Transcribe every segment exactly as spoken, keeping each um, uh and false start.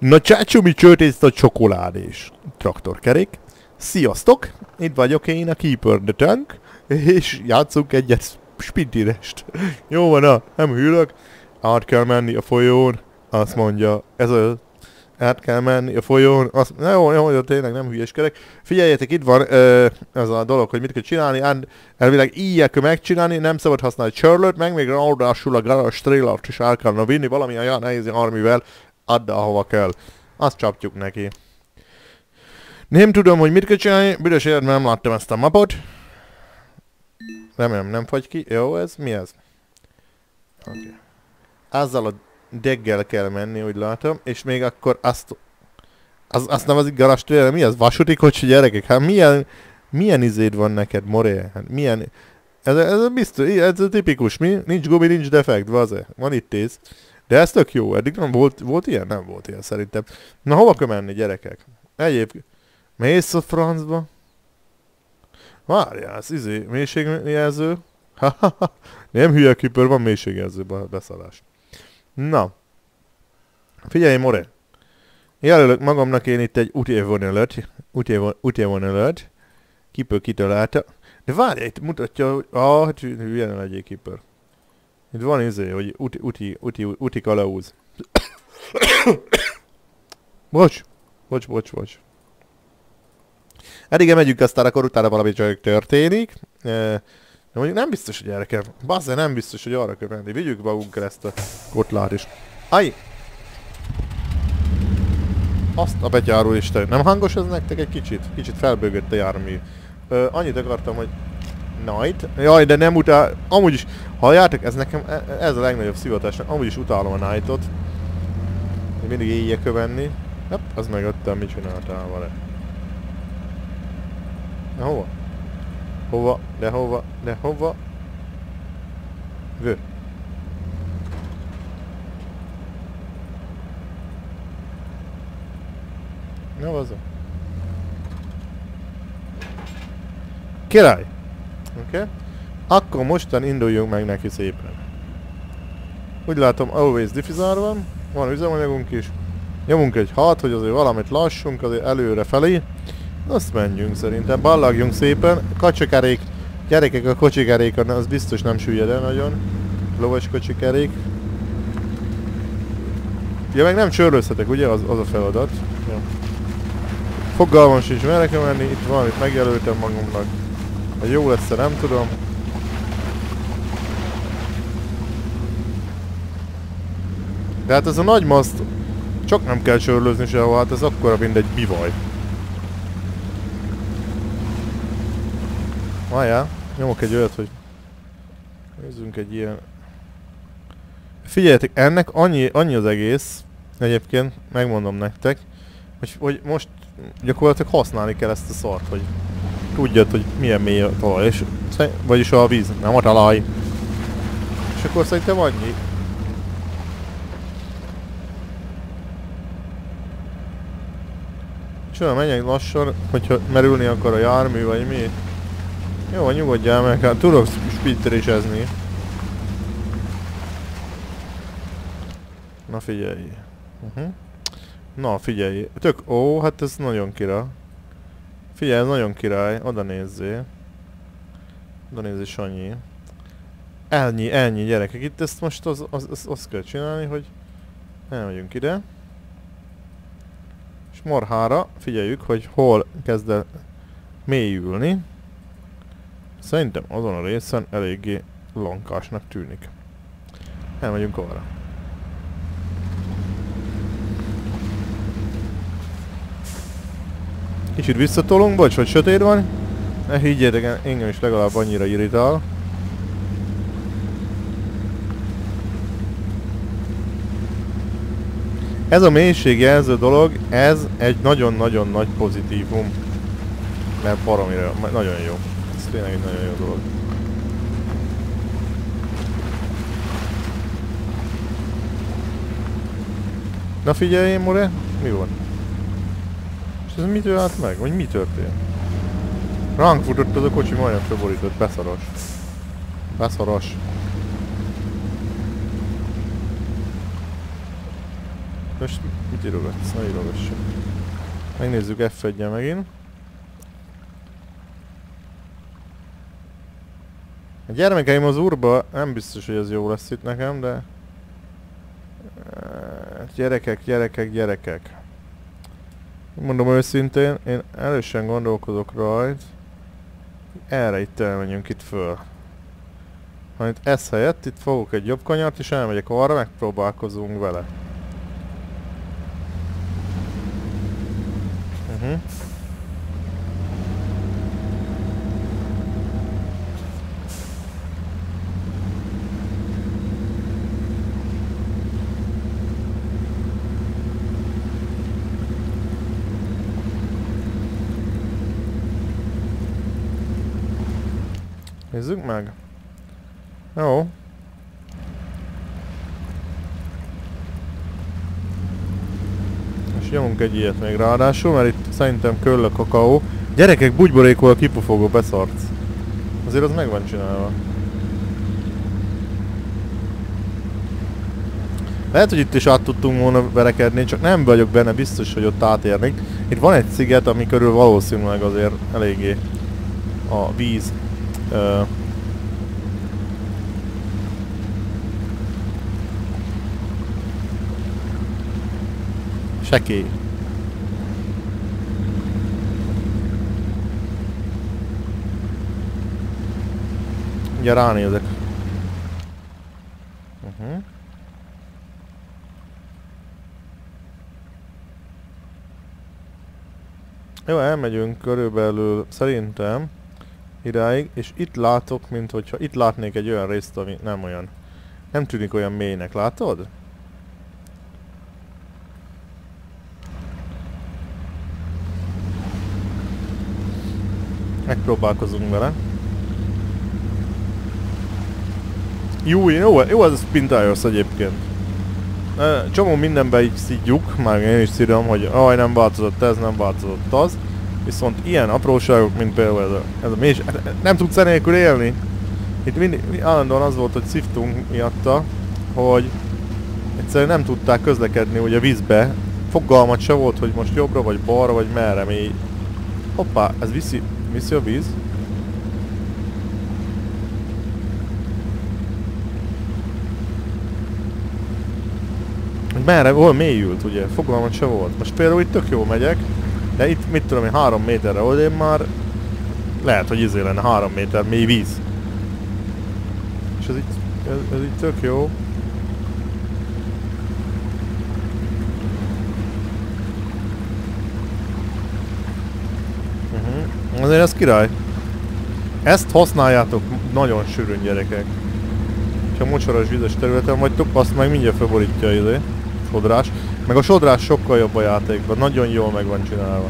Na csácsomi csőtészta csokoládés traktorkerék. Sziasztok! Itt vagyok én, a Keeper the Tank, és játszunk egyet spintirest. Jó van, na, nem hűlök. Át kell menni a folyón, azt mondja, ez a... Át kell menni a folyón, azt... Na jó, jó, jó, tényleg nem hülyeskedek. Figyeljetek, itt van ö, az a dolog, hogy mit kell csinálni, elvileg így kell megcsinálni, nem szabad használni Sherlock, meg még ráadásul a garage trailert is el kellene vinni, valami olyan nehéz armivel, add ahova kell. Azt csapjuk neki. Nem tudom, hogy mit kell csinálni, büdös életben nem láttam ezt a mapot. Remélem nem fagy ki. Jó, ez mi ez? Oké. Okay. Azzal a deggel kell menni, úgy látom, és még akkor azt... Az, azt nevezik garage trailer, mi az? Vasúti kocsi, gyerekek? Hát milyen... Milyen izéd van neked, Moré? Hát milyen... Ez, ez biztos, ez a tipikus, mi? Nincs gumi, nincs defekt, vaze. Van itt tész. De ez tök jó, eddig nem volt, volt ilyen? Nem volt ilyen szerintem. Na hova kell menni, gyerekek? Egyébként... Mész a francba? Várjál, ez izé, mélységjelző? Hahaha, nem hülye Keeper, van mélységjelző beszarás. Na. Figyelj, More. Jelölök magamnak én itt egy útélvonalat. Útélvonalat. Keeper kitalálta. De várjál, itt mutatja, hogy... Ah, hát hülye ne legyél, Keeper. Itt van izé, hogy úti, úti, úti, úti kalauz. Bocs. Bocs, bocs, bocs. Eddig megyünk, aztán akkor utána valami csak történik. De mondjuk nem biztos, hogy erre kell. Bazze, nem biztos, hogy arra kell menni. Vigyük magunkra ezt a kotlát is. Aj! Azt a betyáró Isten. Nem hangos ez nektek egy kicsit? Kicsit felbőgött a jármű. Ö, annyit akartam, hogy... Night? Jaj, de nem utál... Amúgy is... Halljátok, ez nekem... Ez a legnagyobb szivatás. Amúgy is utálom a Nightot. Mindig éjjel kell menni. Hopp, az megöttem, mit csináltál vele. De hova? Hova? De hova? De hova? Vő. Na, vaza. Király! Oké. Okay. Akkor mostan induljunk meg neki szépen. Úgy látom, always diffuzor van. Van üzemanyagunk is. Nyomunk egy hat, hogy azért valamit lassunk, azért előre felé. Azt menjünk szerintem, ballagjunk szépen. Kacsikerék, gyerekek, a kocsikerékon, az biztos nem süllyed el nagyon. Lovas kocsikerék. Ja, meg nem csörlőzhetek, ugye? Az, az a feladat. Ja. Fogalmam sincs, merre kell menni, itt valamit megjelöltem magunknak. Ha jó lesz, nem tudom. De hát ez a nagy maszt, csak nem kell csörlőzni sehol, hát ez akkora, mint egy bivaj. Várjál, nyomok egy olyat, hogy... Nézzünk egy ilyen... Figyeljetek, ennek annyi, annyi az egész, egyébként, megmondom nektek, hogy, hogy most gyakorlatilag használni kell ezt a szart, hogy tudjad, hogy milyen mély a talaj, és, vagyis a víz, nem a talaj. És akkor szerintem annyi. És olyan menjek lassan, hogyha merülni akar a jármű, vagy mi. Jó, nyugodjál meg, hát tudok spitterésezni. Na figyelj. Uh-huh. Na figyelj. Tök, ó, hát ez nagyon király. Figyelj, ez nagyon király. Oda nézzél. Oda nézzél, Sanyi. Ennyi, ennyi gyerekek. Itt ezt most az, az, az, azt kell csinálni, hogy elmegyünk ide. És marhára figyeljük, hogy hol kezd el mélyülni. Szerintem azon a részen eléggé lankásnak tűnik. Elmegyünk arra. Kicsit visszatolunk, bocs, hogy sötét van. Ne higgyétek, engem is legalább annyira irritál. Ez a mélységjelző dolog, ez egy nagyon-nagyon nagy pozitívum. Mert baromira, nagyon jó. Ez tényleg egy nagyon jó dolog. Na figyelj, More, mi van? És ez mitől állt meg? Vagy mi történt? Ránk futott az a kocsi, majdnem felborított, beszaros. Beszaros. Most mit írogatsz? Ne írogassuk. Megnézzük F egy-jel megint. A gyermekeim az urba, nem biztos, hogy ez jó lesz itt nekem, de... Gyerekek, gyerekek, gyerekek. Mondom őszintén, én elősen gondolkozok rajt. Erre itt elmenjünk itt föl. Ha itt ez helyett, itt fogok egy jobb kanyart, és elmegyek arra, megpróbálkozunk vele. Uh-huh. Nézzük meg. Jó. És nyomunk egy ilyet még ráadásul, mert itt szerintem köll a kakaó. Gyerekek, bugyborékol a kipufogó, beszarc. Azért az meg van csinálva. Lehet, hogy itt is át tudtunk volna verekedni, csak nem vagyok benne biztos, hogy ott átérnék. Itt van egy sziget, ami körül valószínűleg azért eléggé a víz. Uh, Sekély. Ugye ránézek. Uh-huh. Jó, elmegyünk körülbelül szerintem idáig, és itt látok, mint hogyha itt látnék egy olyan részt, ami nem olyan. Nem tűnik olyan mélynek, látod? Megpróbálkozunk vele. Jó, jó, jó az a Spintires egyébként. Csomó mindenben így szidjuk, már én is szidom, hogy aj, nem változott ez, nem változott az. Viszont ilyen apróságok, mint például ez a, ez a mély, nem tudsz enélkül élni. Itt mindig, állandóan az volt, hogy szívtunk miatta, hogy egyszerűen nem tudták közlekedni ugye vízbe. Fogalmat se volt, hogy most jobbra vagy balra vagy merre mély. Hoppá, ez viszi, viszi a víz. Merre, hol mélyült ugye, fogalmat se volt. Most például itt tök jó megyek, de itt mit tudom én, három méterre odén már lehet, hogy izé lenne három méter mély víz. És ez így, ez, ez így tök jó. Uh-huh. Azért ez király. Ezt használjátok nagyon sűrűn, gyerekek. Ha mocsaras vizes területen vagytok, azt meg mindjárt felborítja izé. Sodrás. Meg a sodrás sokkal jobb a játékban, nagyon jól meg van csinálva.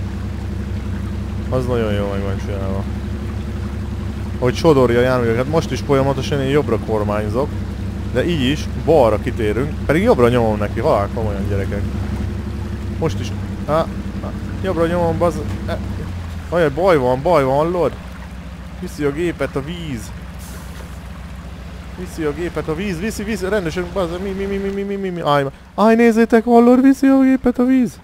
Az nagyon jól meg van csinálva. Hogy sodorja a járműveket, most is folyamatosan én jobbra kormányzok, de így is balra kitérünk, pedig jobbra nyomom neki, halál komolyan, gyerekek. Most is, á, á, jobbra nyomom, bazd, ajaj, baj van, baj van, hallod? Viszi a gépet a víz. Viszi a gépet a víz, viszi, viszi, rendesen, bazd, mi, mi, mi, mi, mi, mi, mi, mi, áj, áj, nézzétek, hallod, viszi a gépet a víz.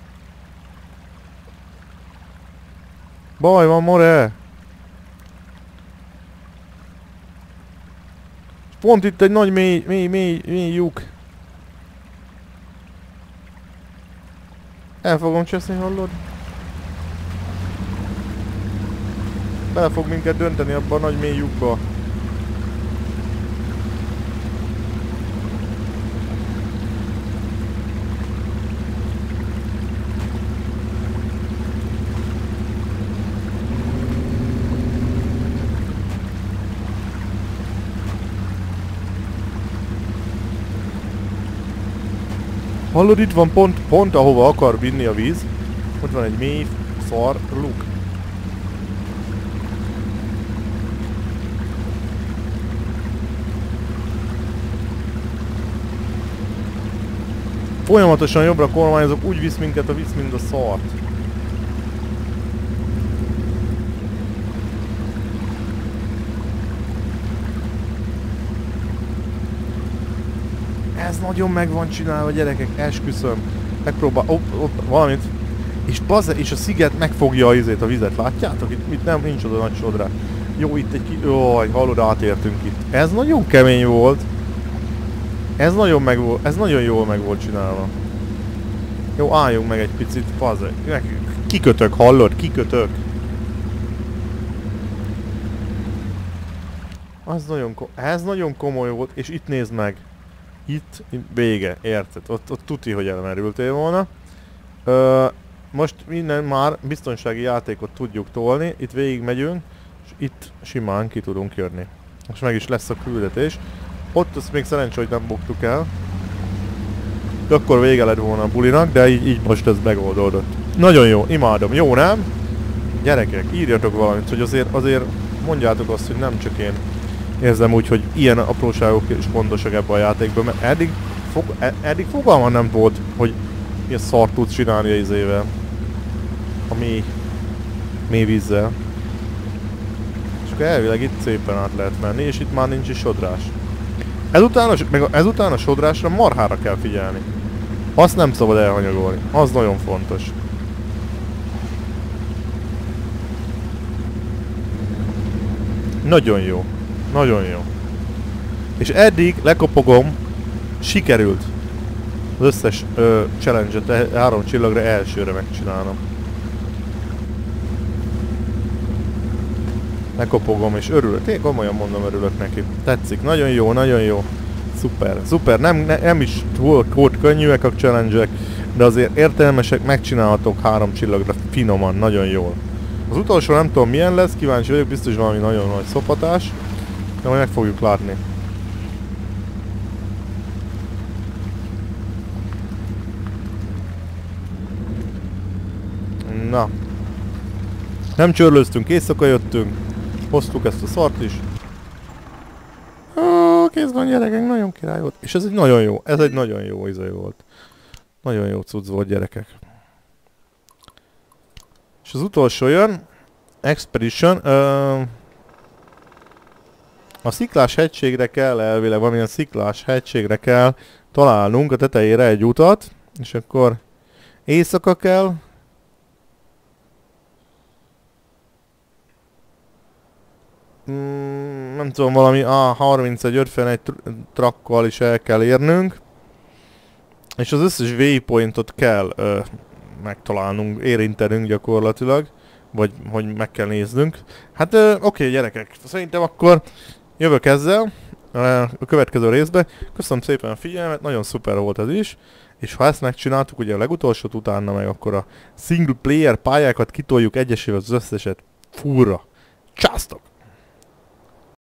Baj van, more. Pont itt egy nagy mély, mély, mély, mély lyuk. El fogom cseszni, hallod? Bele fog minket dönteni abba a nagy mély lyukba. Hallod, itt van pont, pont ahova akar vinni a víz. Ott van egy mély szar luk. Folyamatosan jobbra kormányozok, úgy visz minket a víz, mint a szart. Ez ez nagyon meg van csinálva, gyerekek, esküszöm. Megpróbál, op, op, valamit. És, bazze, és a sziget megfogja a izét, a vizet, látjátok? Itt, itt nem, nincs oda nagy sodrás. Jó, itt egy ki... Jaj, hallod, átértünk itt. Ez nagyon kemény volt. Ez nagyon meg volt, ez nagyon jól meg volt csinálva. Jó, álljunk meg egy picit, bazze. Kikötök, hallod? Kikötök. Az nagyon, ez nagyon komoly volt, és itt nézd meg. Itt, itt vége, érted? Ott, ott tuti, hogy elmerültél volna. Ö, most minden már biztonsági játékot tudjuk tolni, itt végig megyünk, és itt simán ki tudunk jönni. Most meg is lesz a küldetés. Ott azt még szerencsé, hogy nem buktuk el. De akkor vége lett volna a bulinak, de így, így most ez megoldódott. Nagyon jó, imádom, jó nem? Gyerekek, írjatok valamit, hogy azért, azért mondjátok azt, hogy nem csak én érzem úgy, hogy ilyen apróságok is fontosak ebben a játékban, mert eddig, fog, eddig fogalma nem volt, hogy milyen szart tudsz csinálni a izével. A mély, mély vízzel. És akkor elvileg itt szépen át lehet menni, és itt már nincs is sodrás. Ezután a, meg ezután a sodrásra marhára kell figyelni. Azt nem szabad elhanyagolni. Az nagyon fontos. Nagyon jó. Nagyon jó. És eddig lekopogom, sikerült az összes ö, challenge-et három csillagra elsőre megcsinálnom. Lekopogom és örülök. Én komolyan mondom, örülök neki. Tetszik. Nagyon jó, nagyon jó. Szuper, szuper. Nem, ne, nem is volt könnyűek a challenge-ek, de azért értelmesek, megcsinálhatok három csillagra finoman, nagyon jól. Az utolsó nem tudom milyen lesz, kíváncsi vagyok, biztos valami nagyon nagy szopatás, de majd meg fogjuk látni. Na. Nem csörlőztünk, éjszaka jöttünk, hoztuk ezt a szart is. Ó, kész van gyerekek, nagyon király volt. És ez egy nagyon jó, ez egy nagyon jó izé volt. Nagyon jó cucc volt, gyerekek. És az utolsó jön, Expedition. Uh, a sziklás hegységre kell elvileg, valamilyen sziklás hegységre kell találnunk a tetejére egy utat, és akkor éjszaka kell. Mm, nem tudom, valami A harmincegy ötvenegy trakkal is el kell érnünk. És az összes waypointot kell ö, megtalálnunk, érintenünk gyakorlatilag. Vagy hogy meg kell néznünk. Hát ö, oké, okay, gyerekek, szerintem akkor jövök ezzel ö, a következő részbe. Köszönöm szépen a figyelmet, nagyon szuper volt ez is. És ha ezt megcsináltuk, ugye a legutolsót, utána meg akkor a single player pályákat kitoljuk egyesével az összeset. Fúra! Császtok!